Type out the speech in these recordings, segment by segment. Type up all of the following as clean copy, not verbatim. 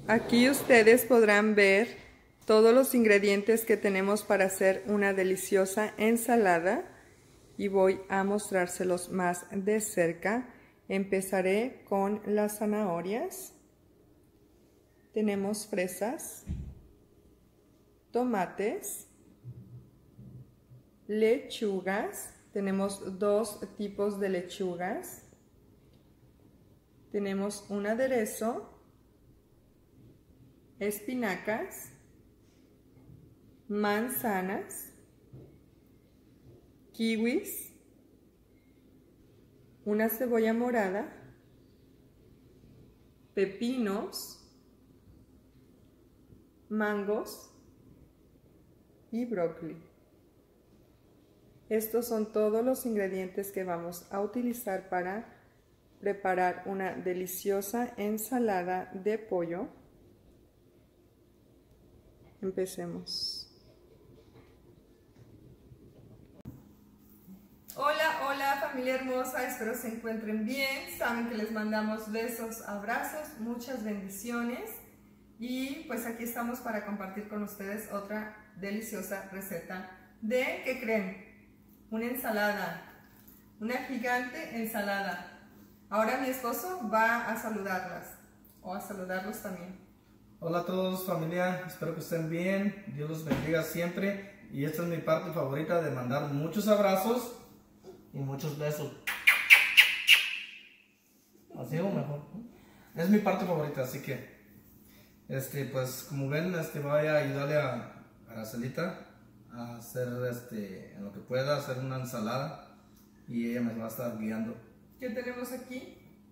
Aquí ustedes podrán ver todos los ingredientes que tenemos para hacer una deliciosa ensalada y voy a mostrárselos más de cerca. Empezaré con las zanahorias. Tenemos fresas, tomates, lechugas. Tenemos dos tipos de lechugas. Tenemos un aderezo, espinacas, manzanas, kiwis, una cebolla morada, pepinos, mangos y brócoli. Estos son todos los ingredientes que vamos a utilizar para preparar una deliciosa ensalada de pollo. Empecemos. Hola, hola familia hermosa, espero se encuentren bien. Saben que les mandamos besos, abrazos, muchas bendiciones. Y pues aquí estamos para compartir con ustedes otra deliciosa receta de, ¿qué creen? Una ensalada, una gigante ensalada. Ahora mi esposo va a saludarlas, o a saludarlos también. Hola a todos familia, espero que estén bien, Dios los bendiga siempre. Y esta es mi parte favorita de mandar muchos abrazos y muchos besos. Así o mejor. Es mi parte favorita, así que pues como ven, voy a ayudarle a Aracelita a hacer en lo que pueda, hacer una ensalada y ella me va a estar guiando. ¿Qué tenemos aquí?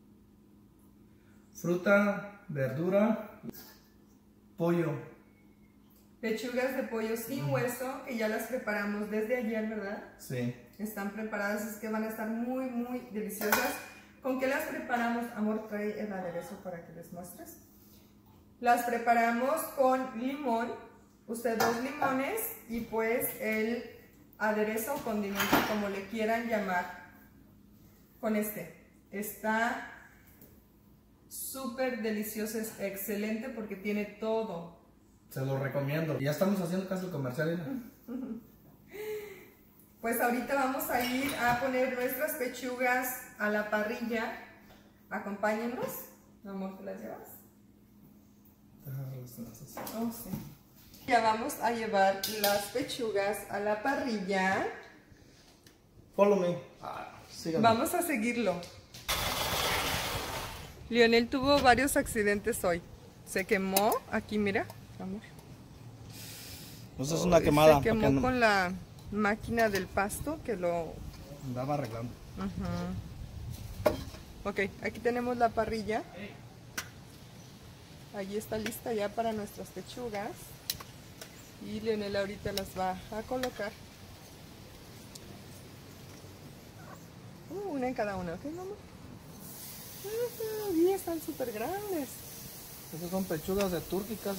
Fruta, verdura, pollo. Pechugas de pollo sin hueso, que ya las preparamos desde ayer, ¿verdad? Sí. Están preparadas, es que van a estar muy, muy deliciosas. ¿Con qué las preparamos? Amor, trae el aderezo para que les muestres. Las preparamos con limón, usted 2 limones y pues el aderezo o condimento, como le quieran llamar, con está súper delicioso, es excelente porque tiene todo. Se lo recomiendo. Ya estamos haciendo casi el comercial, ¿no? Pues ahorita vamos a ir a poner nuestras pechugas a la parrilla. Acompáñenos. Amor, ¿te las llevas? Oh, sí. Ya vamos a llevar las pechugas a la parrilla. Follow me. Síganme. Vamos a seguirlo. Lionel tuvo varios accidentes hoy. Se quemó, aquí mira, amor. Pues es una quemada. Se quemó con la máquina del pasto que lo andaba arreglando. Ok, aquí tenemos la parrilla. Allí está lista ya para nuestras pechugas. Y Lionel ahorita las va a colocar. Una en cada una, ¿ok, mamá? Y están súper grandes. Esas son pechugas de turkey casi.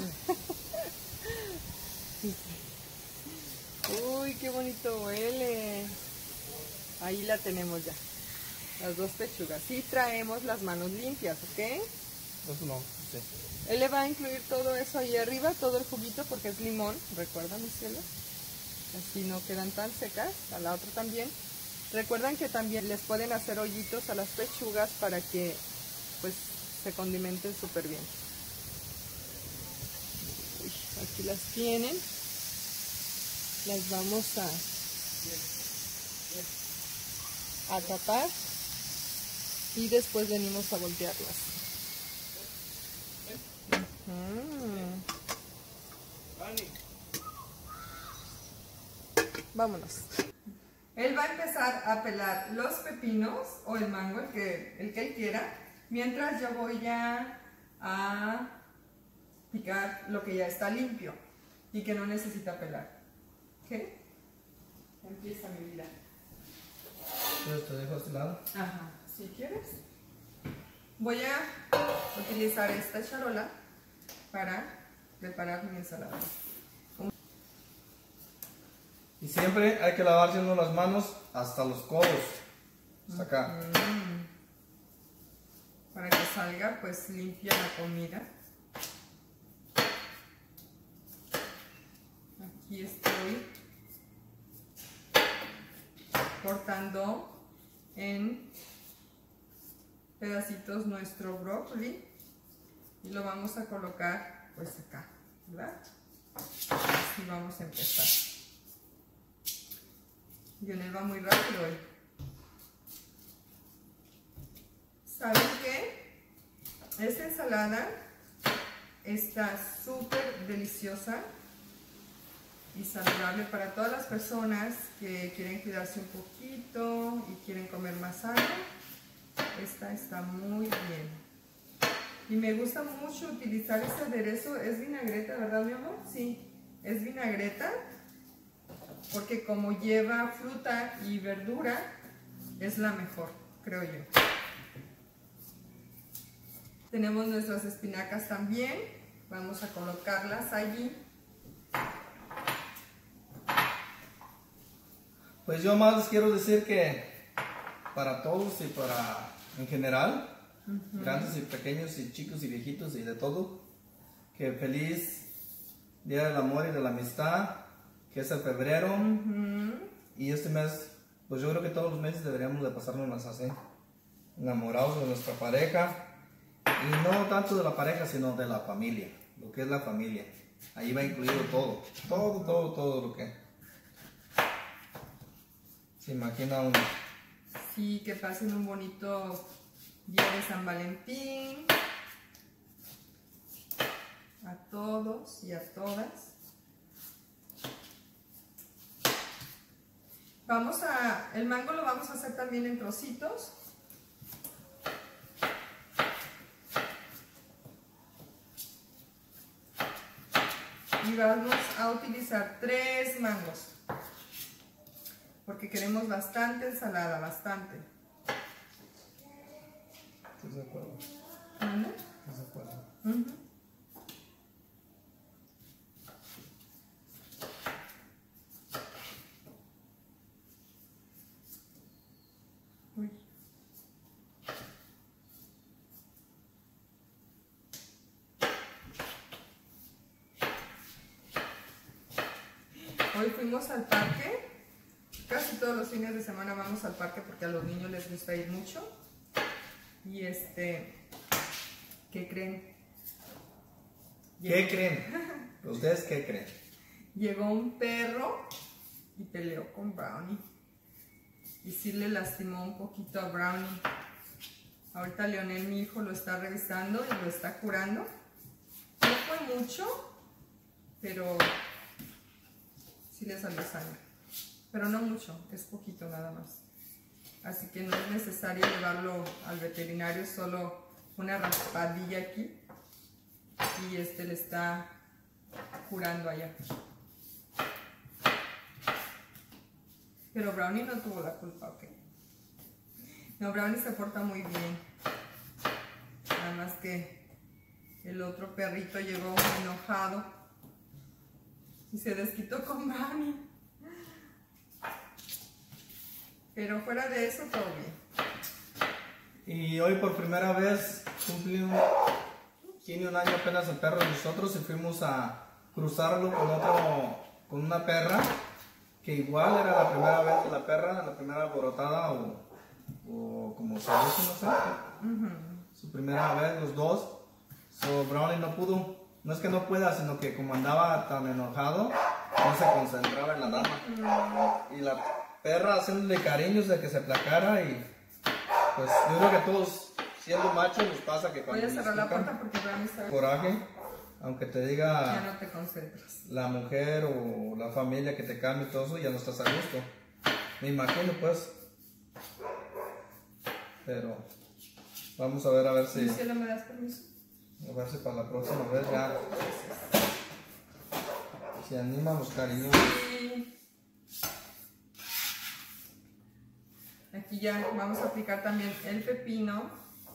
Uy, qué bonito huele. Ahí la tenemos ya. Las 2 pechugas. Y traemos las manos limpias, ¿ok? Eso no, sí. Él le va a incluir todo eso ahí arriba, todo el juguito, porque es limón. Recuerda, mis cielos. Así no quedan tan secas. A la otra también. Recuerdan que también les pueden hacer hoyitos a las pechugas para que pues se condimenten súper bien. Uy, aquí las tienen. Las vamos a tapar y después venimos a voltearlas. Vámonos. Él va a empezar a pelar los pepinos o el mango, el que él quiera, mientras yo voy ya a picar lo que ya está limpio y que no necesita pelar. ¿Ok? Empieza mi vida. Entonces te dejo a este lado. Ajá, si quieres. Voy a utilizar esta charola para preparar mi ensalada. Y siempre hay que lavarse uno las manos hasta los codos. Hasta acá. Para que salga pues limpia la comida. aquí estoy cortando en pedacitos nuestro brócoli y lo vamos a colocar pues acá, ¿verdad? Así vamos a empezar. Lionel va muy rápido hoy. ¿Saben qué? Esta ensalada está súper deliciosa y saludable para todas las personas que quieren cuidarse un poquito y quieren comer más sano. Esta está muy bien. Y me gusta mucho utilizar este aderezo. Es vinagreta, ¿verdad, mi amor? Sí, es vinagreta. Porque como lleva fruta y verdura, es la mejor, creo yo. Tenemos nuestras espinacas también. Vamos a colocarlas allí. Pues yo más les quiero decir que para todos y para en general, grandes y pequeños y chicos y viejitos y de todo, que feliz Día del Amor y de la Amistad, que es el febrero. Y este mes, pues yo creo que todos los meses deberíamos de pasarnos así, enamorados de nuestra pareja, y no tanto de la pareja, sino de la familia, lo que es la familia. Ahí va incluido todo lo que se imagina uno. Sí, que pasen un bonito día de San Valentín a todos y a todas. El mango lo vamos a hacer también en trocitos. Y vamos a utilizar 3 mangos. Porque queremos bastante ensalada, bastante. ¿Estás de acuerdo? ¿Vale? ¿Estás de acuerdo? Uy. Hoy fuimos al parque. Casi todos los fines de semana vamos al parque porque a los niños les gusta ir mucho. Y ¿qué creen? ¿Qué creen? ¿Ustedes qué creen? Llegó un perro y peleó con Brownie. Y sí le lastimó un poquito a Brownie. Ahorita Lionel, mi hijo, lo está revisando y lo está curando. No fue mucho, pero sí le salió sangre. Pero no mucho, es poquito nada más. Así que no es necesario llevarlo al veterinario, solo una raspadilla aquí. Y le está curando allá. Pero Brownie no tuvo la culpa, ¿ok? No, Brownie se porta muy bien. Nada más que el otro perrito llegó enojado y se desquitó con Brownie. Pero fuera de eso, todo bien. Y hoy por primera vez tiene un año apenas el perro de nosotros y fuimos a cruzarlo con una perra que igual era la primera vez de la perra, la primera alborotada o como se dice, no sé. Su primera vez, los dos. Brownie no pudo, no es que no pueda, sino que como andaba tan enojado, no se concentraba en la dama. Y la perra haciéndole cariños de que se aplacara y pues yo creo que todos siendo machos nos pasa que cuando voy a cerrar la puerta porque Brownie está... coraje, aunque te diga ya no te concentras. la mujer o la familia que te cambie y todo eso, ya no estás a gusto. Me imagino pues. Pero vamos a ver si... Luciela, ¿me das permiso? A ver si para la próxima vez ya se animan los cariños. Sí. Aquí ya vamos a aplicar también el pepino.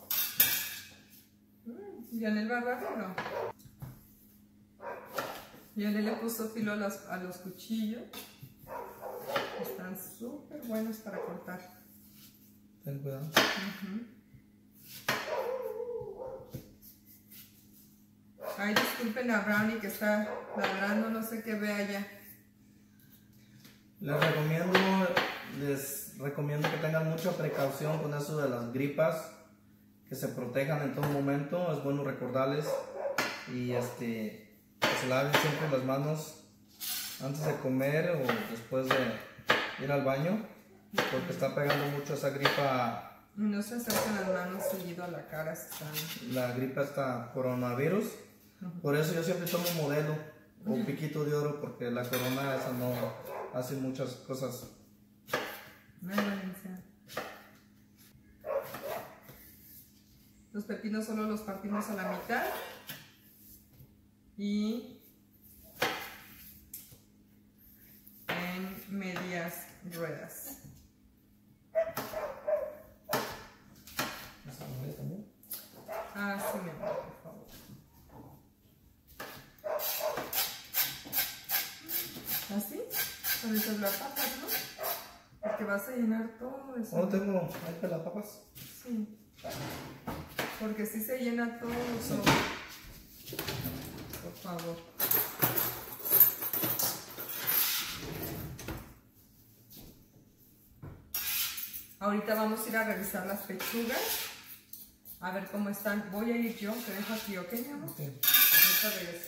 Lionel va rápido. Lionel le puso filo a los cuchillos. Están súper buenos para cortar. Ten cuidado. Ay, disculpen a Brownie que está ladrando, no sé qué ve allá. Les recomiendo que tengan mucha precaución con eso de las gripas, que se protejan en todo momento. Es bueno recordarles y que se laven siempre las manos antes de comer o después de ir al baño, porque está pegando mucho esa gripa. No se acerquen las manos seguido a la cara. La gripa está coronavirus. Por eso yo siempre tomo modelo o piquito de oro, porque la corona esa no hace muchas cosas. Los pepinos solo los partimos a la mitad y en medias ruedas. ¿La zanahoria también? Ah, sí, mi amor, por favor. ¿Así? Con el pelapapas, ¿no? Porque vas a llenar todo eso. ¿No tengo ahí pelapapas? Sí. Porque si se llena todo eso. Sí. Por favor. Ahorita vamos a ir a revisar las pechugas. A ver cómo están. Voy a ir yo, te dejo aquí, ¿ok, mi amor? Sí. Ahorita regreso.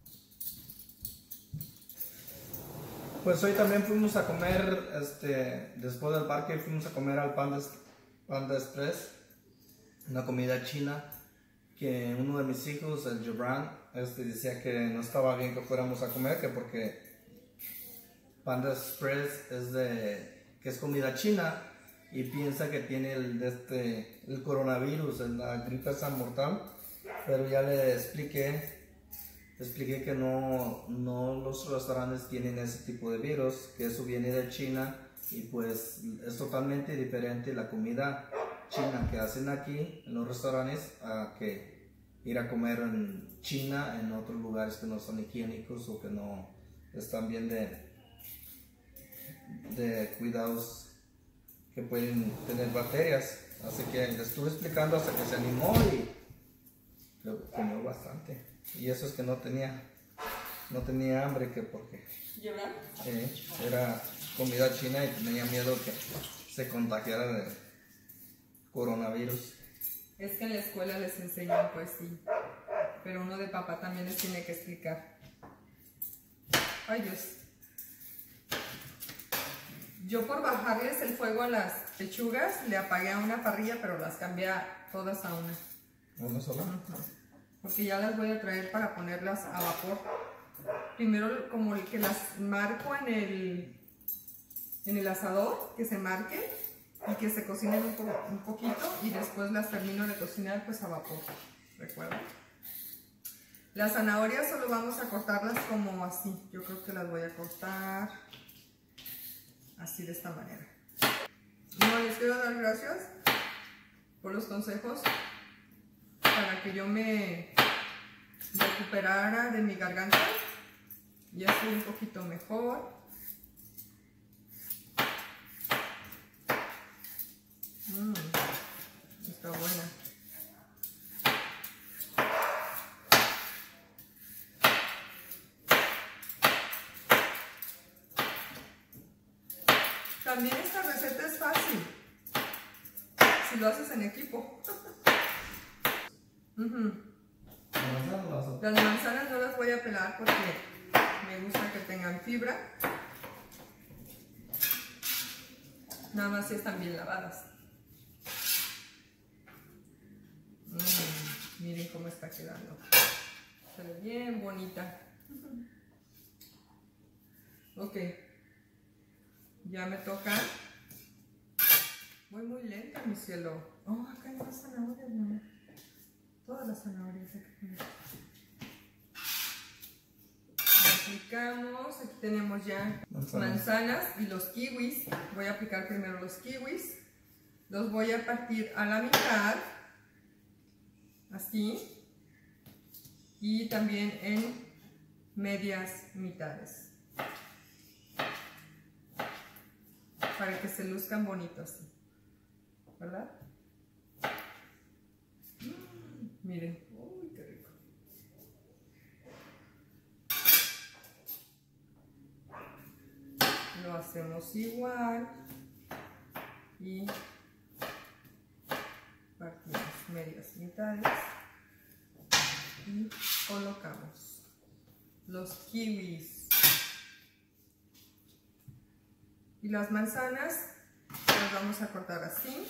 Pues hoy también fuimos a comer, después del parque fuimos a comer al Panda Express, una comida china, que uno de mis hijos, el Gibran, decía que no estaba bien que fuéramos a comer, que porque Panda Express que es comida china y piensa que tiene el coronavirus, la gripe esa mortal, pero ya le expliqué que no los restaurantes tienen ese tipo de virus, que eso viene de China y pues es totalmente diferente la comida china que hacen aquí en los restaurantes a que ir a comer en China en otros lugares que no son higiénicos o que no están bien de cuidados, que pueden tener bacterias. Así que le estuve explicando hasta que se animó y comió bastante. Y eso es que no tenía hambre, que porque era comida china y tenía miedo que se contagiara de coronavirus. Es que en la escuela les enseñan, pues sí, pero uno de papá también les tiene que explicar. Ay, Dios. Yo, por bajarles el fuego a las pechugas, le apagué a una parrilla, pero las cambié todas a una. ¿Una sola? Porque ya las voy a traer para ponerlas a vapor. Primero, como el que las marco en el asador, que se marque y que se cocinen un poquito, y después las termino de cocinar pues a vapor. ¿Recuerdan? Las zanahorias solo vamos a cortarlas como así. Yo creo que las voy a cortar así, de esta manera. No, les quiero dar gracias por los consejos para que yo me recuperara de mi garganta. Ya estoy un poquito mejor. Está buena. También esta receta es fácil si lo haces en equipo. Las manzanas no las voy a pelar porque me gusta que tengan fibra. Nada más si están bien lavadas. Miren cómo está quedando. Se ve bien bonita. Ok. Ya me toca. Voy muy lenta, mi cielo. Oh, acá hay más zanahorias, ¿no? Todas las zanahorias hay que poner. Aplicamos. Aquí tenemos ya manzanas y los kiwis. Voy a aplicar primero los kiwis. Los voy a partir a la mitad. Así. Y también en medias mitades. Para que se luzcan bonitos, ¿verdad? Miren, uy, qué rico. Lo hacemos igual y partimos medias mitades y colocamos los kiwis. Y las manzanas las vamos a cortar así.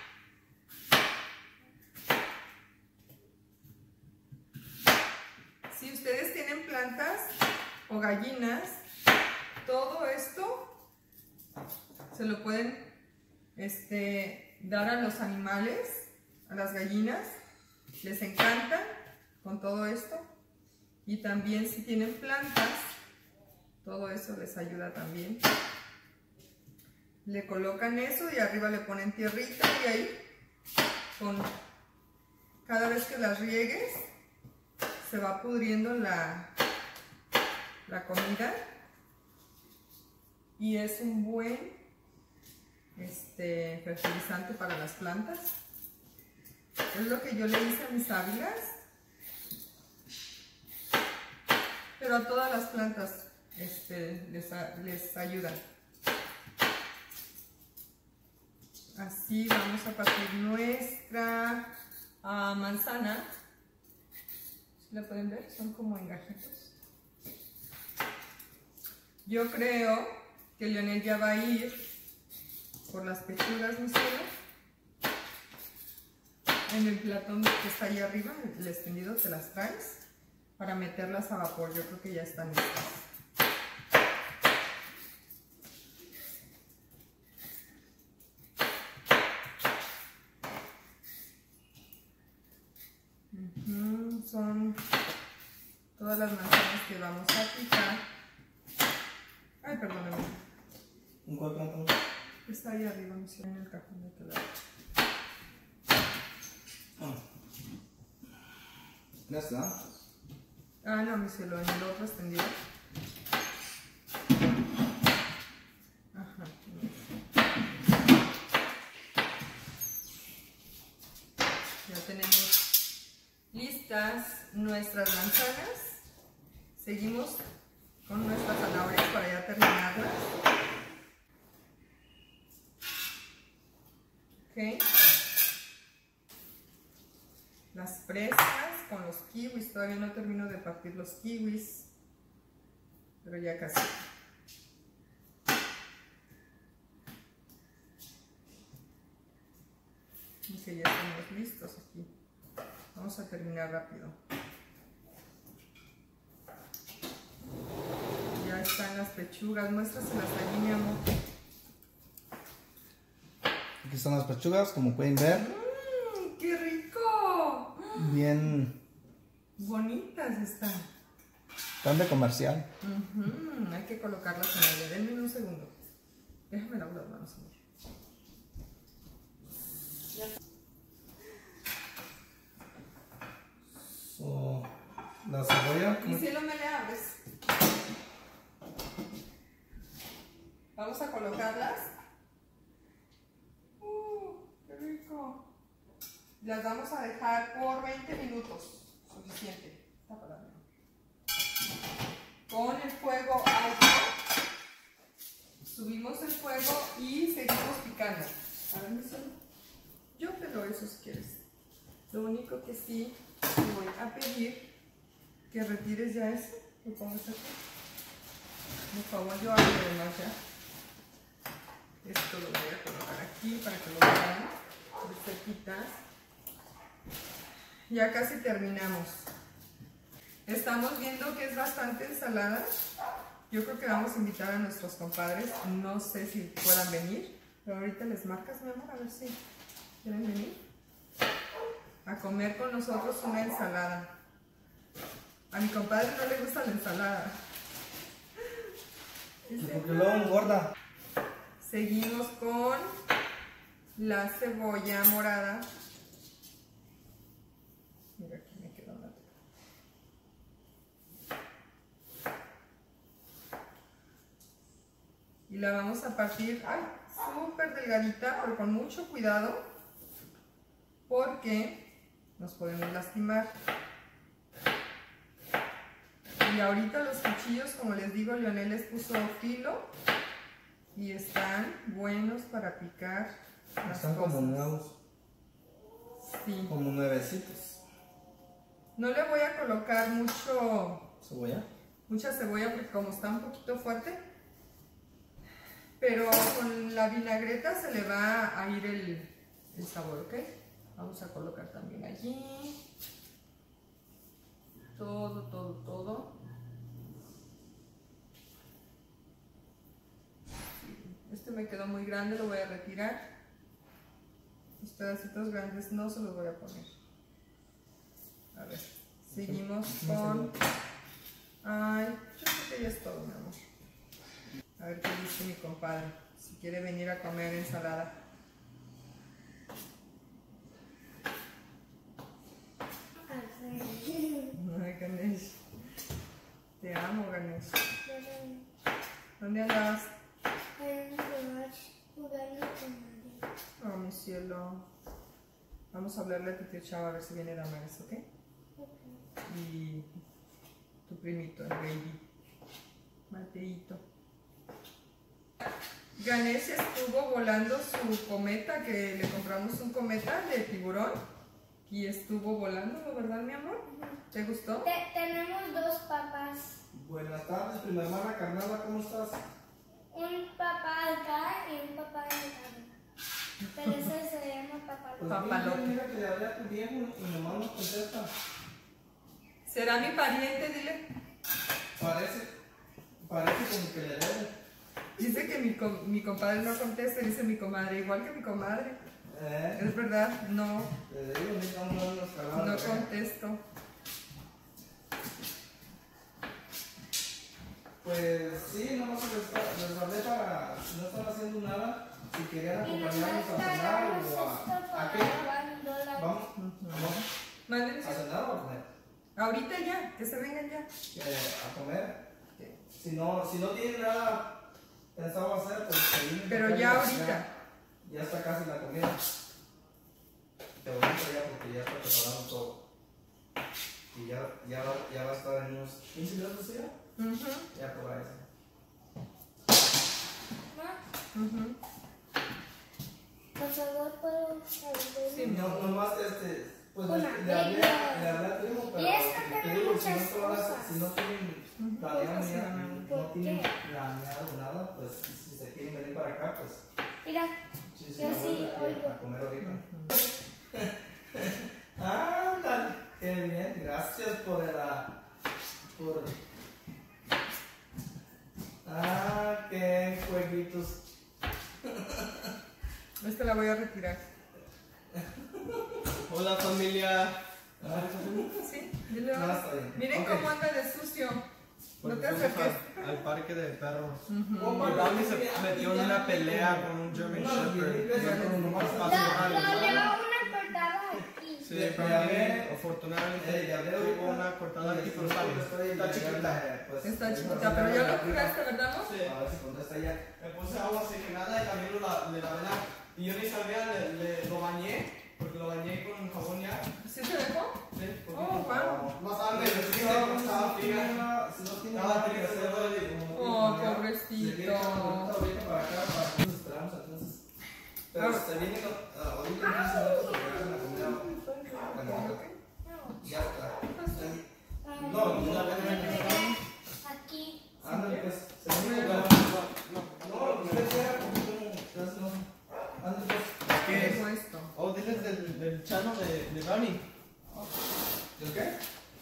Si ustedes tienen plantas o gallinas, todo esto se lo pueden dar a los animales, a las gallinas, les encanta con todo esto. Y también si tienen plantas, todo eso les ayuda también. Le colocan eso y arriba le ponen tierrita y ahí, cada vez que las riegues, se va pudriendo la comida y es un buen fertilizante para las plantas. Es lo que yo le hice a mis sábilas, pero a todas las plantas les ayuda. Así vamos a partir nuestra manzana. ¿Sí la pueden ver? Son como engajitos. Yo creo que Leonel ya va a ir por las pechugas, mi cielo, en el platón que está ahí arriba, el extendido, te las traes para meterlas a vapor. Yo creo que ya están listas. Son todas las manzanas que vamos a picar. Ay, perdóname. ¿En cuál plátano? Está ahí arriba, mi cielo, en el cajón de tu lado. ¿Ya está? Ah, no, mi cielo, en el otro extendido. Ajá. Ya tenemos listas nuestras manzanas. Seguimos con nuestras zanahorias para ya terminarlas. Okay. Las fresas con los kiwis, todavía no termino de partir los kiwis, pero ya casi. Dice, ya estamos listos aquí. Vamos a terminar rápido. Ya están las pechugas, muéstraselas allí, mi amor. Aquí están las pechugas, como pueden ver. ¡Qué rico! Bien. Bonitas están. Están de comercial. Hay que colocarlas en el aire. Denme un segundo. Déjame lavar las manos, amor. La cebolla. Mi cielo, me le abres. Vamos a colocarlas. ¡Qué rico! Las vamos a dejar por 20 minutos. Suficiente. Está para mí. Con el fuego alto. Subimos el fuego y seguimos picando. A ver, mi cielo. Yo te lo eso si quieres. Lo único que sí te voy a pedir que retires ya eso. Lo pongas aquí. Por favor, yo hago lo demás ya. Esto lo voy a colocar aquí para que lo vean de cerquita. Ya casi terminamos. Estamos viendo que es bastante ensalada. Yo creo que vamos a invitar a nuestros compadres. No sé si puedan venir, pero ahorita les marcas, mi amor, a ver si quieren venir a comer con nosotros una ensalada. A mi compadre no le gusta la ensalada. Porque luego engorda. Seguimos con la cebolla morada. Mira, aquí me quedó una. Y la vamos a partir, ay, súper delgadita, pero con mucho cuidado, porque nos podemos lastimar. Y ahorita los cuchillos, como les digo, Leonel les puso filo Y están buenos para picar. Están como nuevos. Sí. Como nuevecitos. No le voy a colocar ¿Cebolla? mucha cebolla porque como está un poquito fuerte. Pero con la vinagreta se le va a ir el sabor, ¿ok? Vamos a colocar también allí. Todo. Este me quedó muy grande, lo voy a retirar. Los pedacitos grandes no se los voy a poner. A ver, seguimos con... Ay, yo creo que ya es todo, mi amor. A ver qué dice mi compadre, si quiere venir a comer ensalada. Ay, Ganesh. Te amo, Ganesh. ¿Dónde andas? Oh, mi cielo. Vamos a hablarle a tu tío Chava a ver si viene Damaris, ¿ok? Y tu primito, el baby. Mateito. Ganesh estuvo volando su cometa, que le compramos un cometa de tiburón. Y estuvo volando, ¿verdad, mi amor? ¿Te gustó? Tenemos dos papás. Buenas tardes, prima hermana Carnala, ¿cómo estás? Un papá acá y un papá en el carro. Pero ese se llama papá. Pues Papalote. mira que le hablé a tu viejo y nomás no contesta. ¿Será mi pariente? Dile. Parece como que le debe. Dice que mi compadre no contesta, dice mi comadre, igual que mi comadre. Es verdad, no, Te digo, necesitamos dar unas caladas. no contesto. Pues sí, nomás les hablé para, si no están haciendo nada, si querían Y acompañarnos nomás a cenar pagamos o esto a para qué. $1. Vamos, Mándenme. a cenar o a comer. Ahorita ya, que se vengan ya. A comer. Si no tienen nada pensado hacer, pues seguimos. Pero ya ahorita. Ya está casi la comida. Te voy a ya porque ya está preparando todo. Y ya va a estar en unos 15 minutos ya. Ya por ahí. ¿No? Por favor, ¿puedo salir? Sí, No, nomás pues Una le hablé a primo, pero Y esta te tiene digo, muchas cosas. si no tienen planeado Sí, no ¿por tienen qué? planeado nada, pues si se quieren venir para acá, pues Mira, sí, yo me sí voy oigo. a comer ahorita. ¡Ándale! ¡Qué bien! Gracias por qué jueguitos. Esta la voy a retirar. Hola familia. Sí, dile. No, está bien. Miren Ok. cómo anda de sucio. No Pues te fuimos acerques. al parque de perros. Opa, Y Brownie se metió en una pelea con un German Shepherd. Lo leo una cortada aquí. Sí, Le Brownie hablé. afortunadamente Ya hablé tuvo ahorita. una cortada aquí, pero está chiquita. Pues, Está chiquita, pero ya lo curaste, ¿verdad? ¿No? Sí. A ver si contesta ya. Le puse agua oxigenada y también le lavé y yo ni sabía, lo bañé, porque lo bañé con jabón ya. ¿Sí se dejó? Sí, Oh, wow. más sangre, estaba fría. Si no tiene Estaba nada que triste, hacer, ¿no? Oh, se pobrecito. viene ahorita para acá, nos esperamos entonces. Pero se viene ahorita en 15 minutos porque ya la comida. Ya está. No, Aquí. ándale pues. Se viene no, usted quiera, entonces no. Ándale pues. ¿Qué ¿Qué es? fue esto? Oh, diles del channel de Brownie. ¿El qué?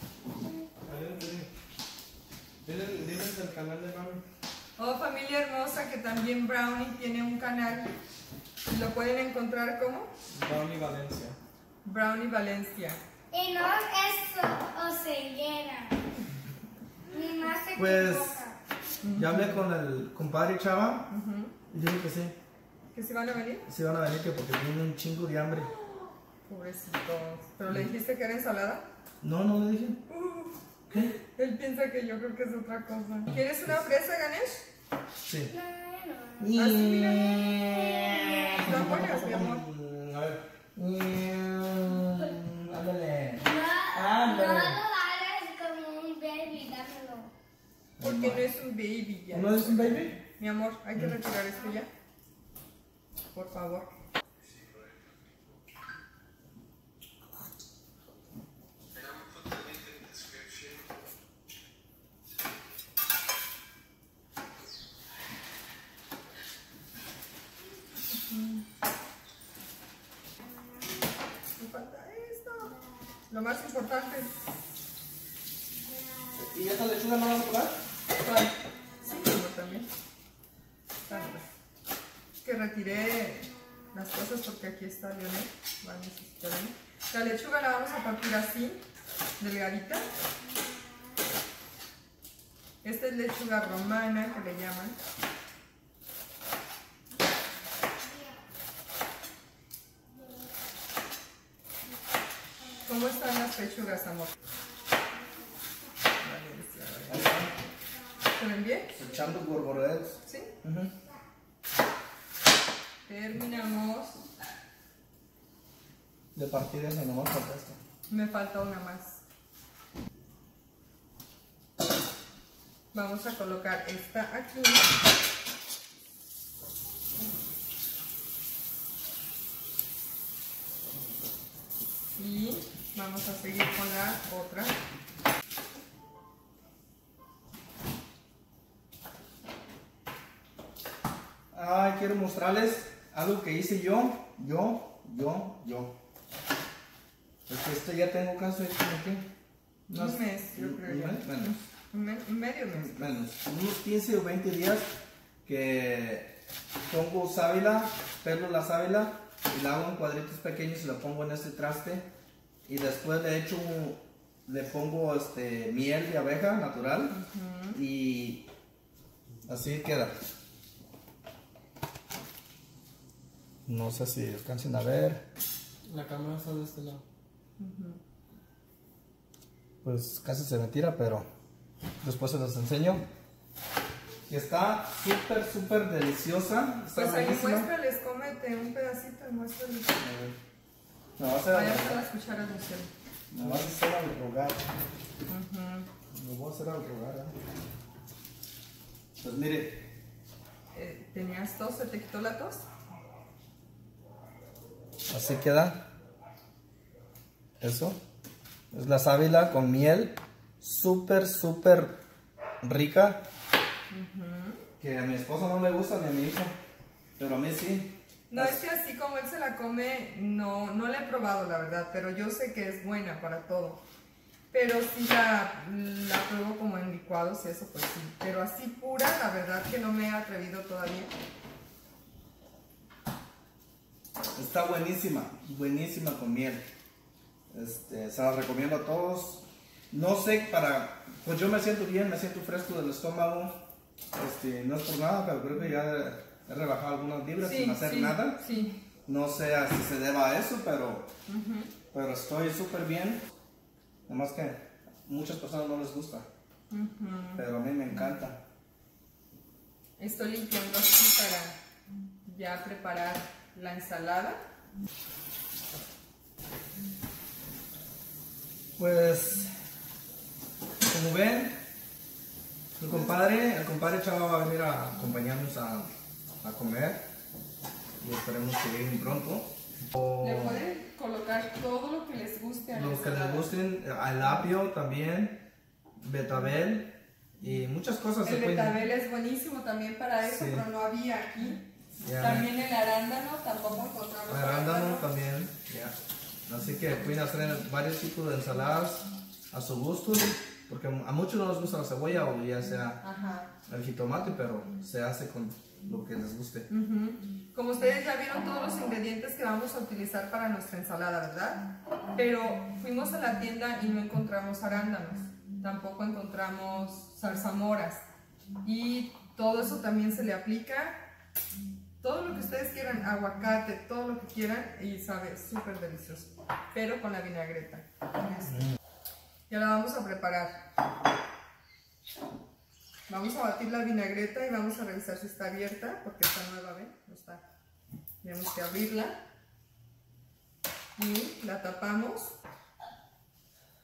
Diles del canal de Brownie. Oh, familia hermosa, que también Brownie tiene un canal. ¿Lo pueden encontrar como? Brownie Valencia. Brownie Valencia. Y no es ceguera. Ni más se Pues, equivoca. ya hablé con el compadre Chava y dijo que sí. ¿Que si van a venir? Sí van a venir que porque tienen un chingo de hambre. Pobrecitos. ¿Pero le dijiste que era ensalada? No, no le dije. ¿Qué? Él piensa que yo creo que es otra cosa. ¿Quieres una fresa, Ganesh? Sí. No. Así, mira. Están buenas, mi amor. A ver. Ándale. No lo hagas como un baby, dámelo. Porque no es un baby ya. ¿No es un baby? Mi amor, hay que retirar esto ya. Por favor. Me falta esto. Lo más importante. ¿Y esta lechuga no la vas a colar? ¿Cuál? Sí, amor, también. Vale, pues. Que retiré las cosas porque aquí está Leonel. Va a necesitar ahí. La lechuga la vamos a partir así, delgadita. Esta es lechuga romana que le llaman. ¿Cómo están las pechugas, amor? ¿Se ven bien? Echando gorgoretes. ¿Sí? Terminamos. De partir eso, nomás falta esto. Me falta una más. Vamos a colocar esta aquí. Y vamos a seguir con la otra. Ay, quiero mostrarles algo que hice yo. Es que esto ya tengo casi como que Un mes, yo creo ya. Menos. Medio mes. Menos. Unos 15 o 20 días que pongo sábila, pelo la sábila y la hago en cuadritos pequeños y la pongo en este traste. Y después le pongo miel de abeja natural y así queda. No sé si alcancen a ver. La cámara está de este lado. Pues casi se me tira, pero después se los enseño. Y está súper deliciosa. Está Pues ahí buenísima. muéstrales, cómete un pedacito y muéstrales. Me vas a Vaya a las cucharas, Luciano. Me vas a hacer al rogar. Me voy a hacer al rogar. Pues mire. ¿Tenías tos? ¿Se te quitó la tos? Así queda. Eso. Es la sábila con miel. Súper rica. Que a mi esposa no le gusta ni a mi hijo. Pero a mí sí. No, es que así como él se la come, no la he probado, la verdad, pero yo sé que es buena para todo. Pero sí la pruebo como en licuados y eso, pues sí. Pero así pura, la verdad que no me he atrevido todavía. Está buenísima con miel. Se la recomiendo a todos. No sé, pues yo me siento bien, me siento fresco del estómago. No es por nada, pero creo que ya he rebajado algunas libras sin hacer nada. Sí. No sé si se deba a eso, pero estoy súper bien. Además que a muchas personas no les gusta, pero a mí me encanta. Estoy limpiando así para ya preparar la ensalada. Pues, como ven, el compadre Chava va a venir a acompañarnos a comer y esperemos que lleguen pronto. Le pueden colocar todo lo que les guste a la Los que ensalada. les gusten, al apio también, betabel y muchas cosas. El betabel es buenísimo también para eso, Sí. pero no había aquí. Ya. También el arándano, tampoco encontramos Arándano también, ya. Así que pueden hacer varios tipos de ensaladas a su gusto, porque a muchos no les gusta la cebolla o ya sea Ajá. el jitomate, pero se hace con lo que les guste. Como ustedes ya vieron todos los ingredientes que vamos a utilizar para nuestra ensalada, ¿verdad? Pero fuimos a la tienda y no encontramos arándanos, tampoco encontramos zarzamoras y todo eso también se le aplica. Todo lo que ustedes quieran, aguacate, todo lo que quieran y sabe súper delicioso, pero con la vinagreta. Ya la vamos a preparar. Vamos a batir la vinagreta y vamos a revisar si está abierta, porque está nueva, ¿ven? No está. Tenemos que abrirla y la tapamos.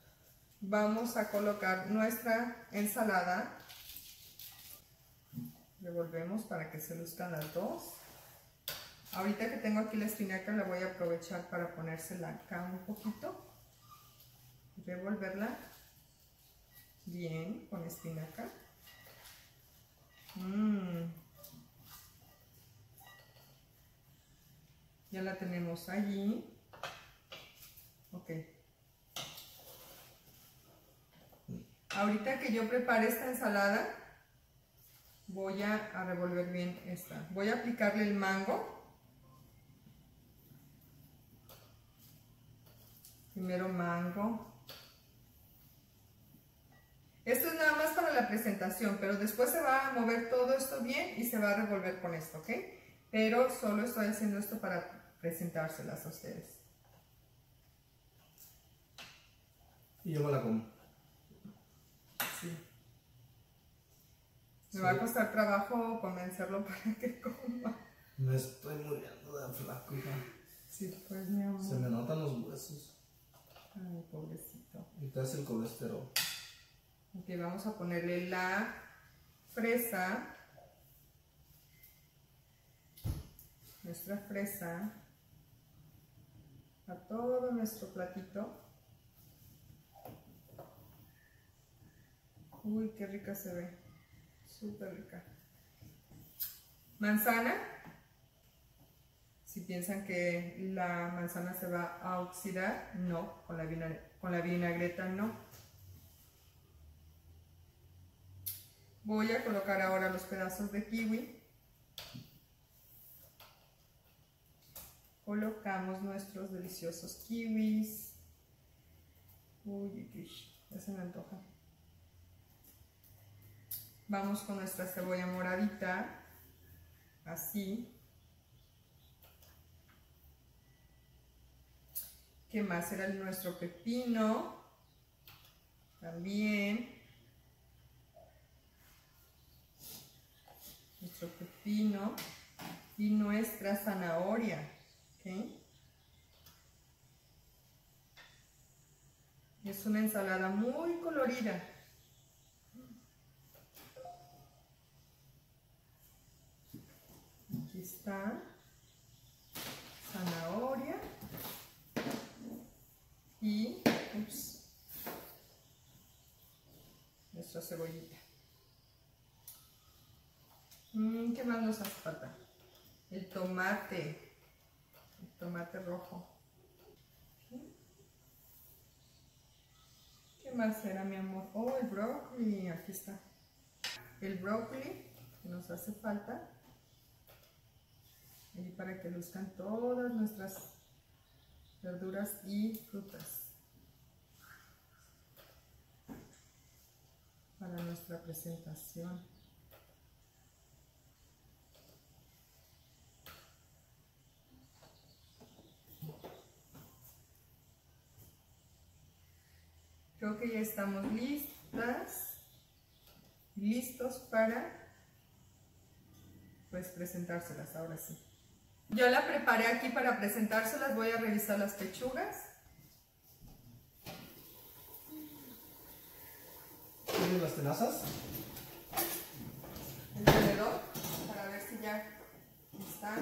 Vamos a colocar nuestra ensalada. Revolvemos para que se luzcan las dos. Ahorita que tengo aquí la espinaca la voy a aprovechar para ponérsela acá un poquito. Revolverla bien con espinaca. Ya la tenemos allí. Ok. Ahorita que yo prepare esta ensalada, voy a revolver bien esta. Voy a aplicarle el mango. Primero mango. Esto es nada más para la presentación, pero después se va a mover todo esto bien y se va a revolver con esto, ¿ok? Pero solo estoy haciendo esto para presentárselas a ustedes. Y yo me la como. Sí. Me va a costar trabajo convencerlo para que coma. Me estoy muriendo de flaco, hija. Sí, pues mi amor. Se me notan los huesos. Ay, pobrecito. Y te hace el colesterol. Ok, vamos a ponerle la fresa. Nuestra fresa a todo nuestro platito. Uy, qué rica se ve. Súper rica. Manzana. Si piensan que la manzana se va a oxidar, no. Con la vinagreta no. Voy a colocar ahora los pedazos de kiwi. Colocamos nuestros deliciosos kiwis. Uy, ya se me antoja. Vamos con nuestra cebolla moradita. Así. ¿Qué más? Era nuestro pepino. También. Nuestro pepino. Y nuestra zanahoria. ¿Okay? Es una ensalada muy colorida. Aquí está zanahoria y nuestra cebollita. ¿Qué más nos hace falta? El tomate rojo. ¿Qué más será, mi amor? Oh, el brócoli, aquí está. El brócoli que nos hace falta. Y para que luzcan todas nuestras verduras y frutas. Para nuestra presentación. Creo que ya estamos listos para pues presentárselas ahora sí. Ya la preparé aquí para presentárselas, voy a revisar las pechugas. ¿Tienes las tenazas? El tenedor para ver si ya están.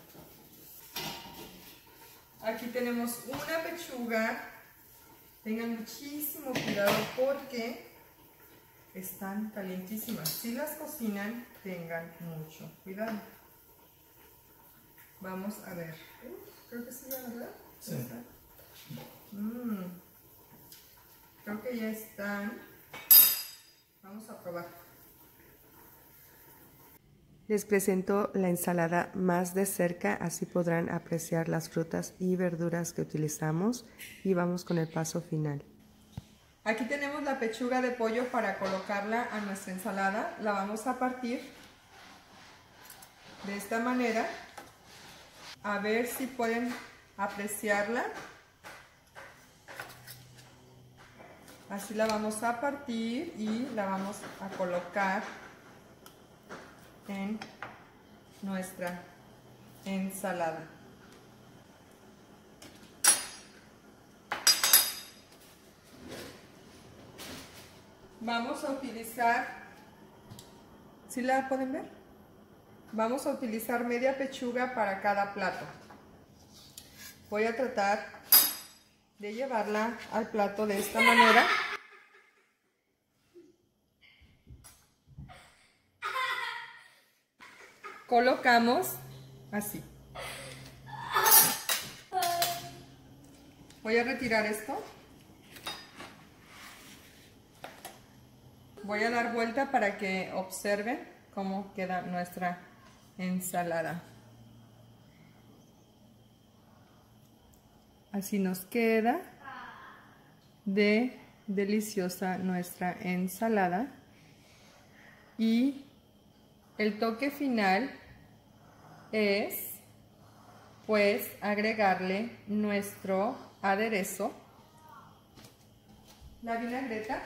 Aquí tenemos una pechuga. Tengan muchísimo cuidado porque están calientísimas. Si las cocinan, tengan mucho cuidado. Vamos a ver. Creo que sí, ¿verdad? Sí. Creo que ya están. Vamos a probar. Les presento la ensalada más de cerca, así podrán apreciar las frutas y verduras que utilizamos y vamos con el paso final. Aquí tenemos la pechuga de pollo para colocarla a nuestra ensalada. La vamos a partir de esta manera, a ver si pueden apreciarla. Así la vamos a partir y la vamos a colocar en nuestra ensalada. Vamos a utilizar, ¿sí la pueden ver? Vamos a utilizar media pechuga para cada plato. Voy a tratar de llevarla al plato de esta manera. Colocamos así. Voy a retirar esto. Voy a dar vuelta para que observen cómo queda nuestra ensalada. Así nos queda de deliciosa nuestra ensalada. Y el toque final es pues agregarle nuestro aderezo, la vinagreta.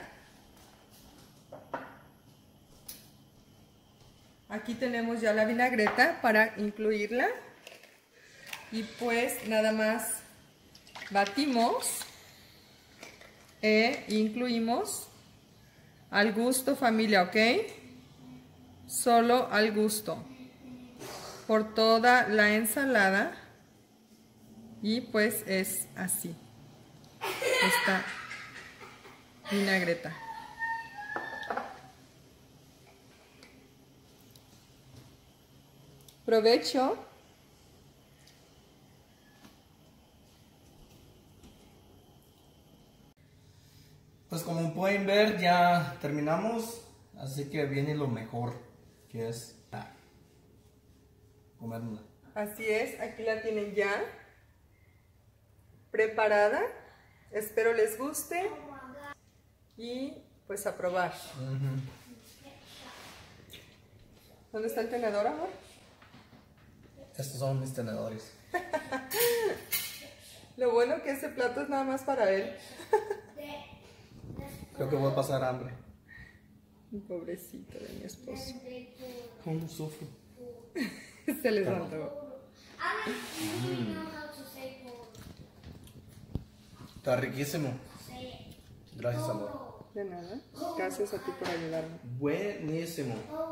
Aquí tenemos ya la vinagreta para incluirla y pues nada más batimos e incluimos al gusto, familia, ¿ok? Solo al gusto por toda la ensalada y pues es así esta vinagreta. Provecho. Pues como pueden ver ya terminamos, así que viene lo mejor, que es comérnosla. Así es, aquí la tienen ya preparada. Espero les guste y pues a probar. ¿Dónde está el tenedor, amor? Estos son mis tenedores. Lo bueno que ese plato es nada más para él. Creo que voy a pasar hambre. Pobrecito de mi esposo. ¿Cómo sufro? Se les antojó. Está riquísimo. Gracias, amor. De nada. Gracias a ti por ayudarme. Buenísimo.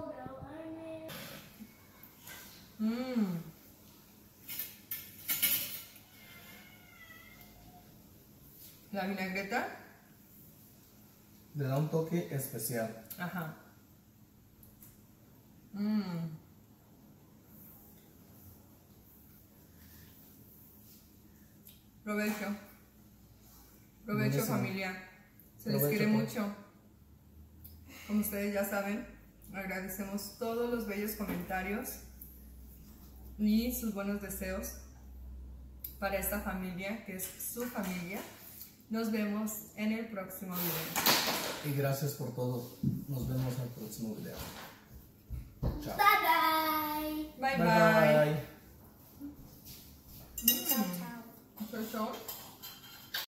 La vinagreta. Le da un toque especial. Ajá. Provecho. Provecho, Buenísimo. familia. Se les Provecho, quiere pues. mucho. Como ustedes ya saben, agradecemos todos los bellos comentarios y sus buenos deseos para esta familia, que es su familia. Nos vemos en el próximo video. Y gracias por todo. Nos vemos en el próximo video. Chao. Bye bye.